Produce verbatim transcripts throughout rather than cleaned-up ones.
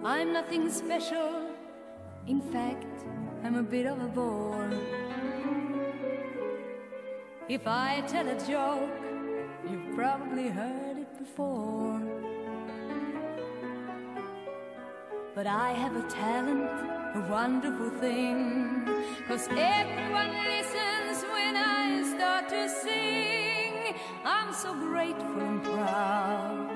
I'm nothing special. In fact, I'm a bit of a bore. If I tell a joke, you've probably heard it before. But I have a talent, a wonderful thing, 'cause everyone listens when I start to sing. I'm so grateful and proud.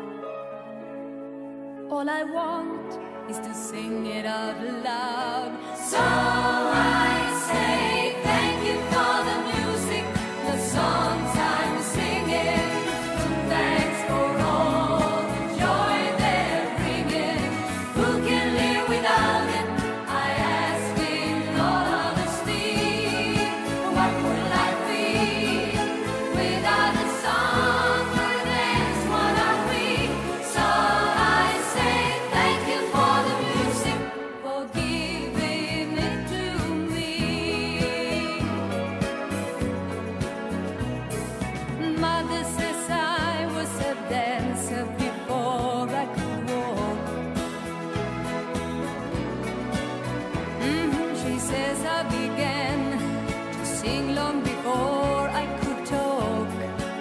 All I want is to sing it out loud. So I say thank you for the music, the songs I'm singing. Thanks for all the joy they're bringing. Who can live without it? I ask in all honesty. What would life be without a song or a dance? What are we? So I say thank you for the music, for giving it to me. Mother says I was a dancer before I could walk. Mhm, she says I began to sing long before I could talk.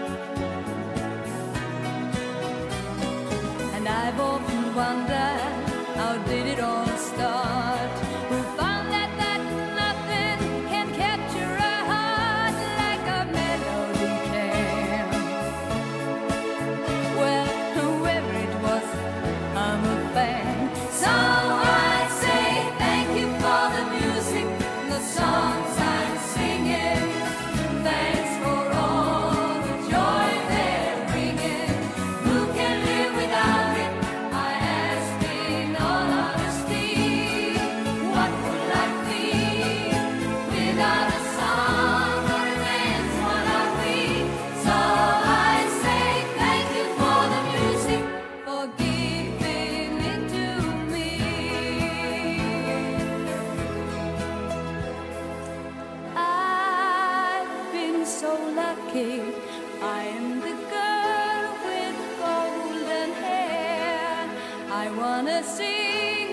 And I've often wondered, how did it all start? Who found that that nothing can capture a heart like a melody can? Well, whoever it was, I'm a fan. So I say thank you for the music, the songs I'm singing. Thanks for all the joy they're bringing. Who can live without it? I ask in all honesty. What would life be without a song or a dance? What are we? So I say thank you for the music, for giving it to me. I've been so lucky. I am the girl with golden hair. I wanna sing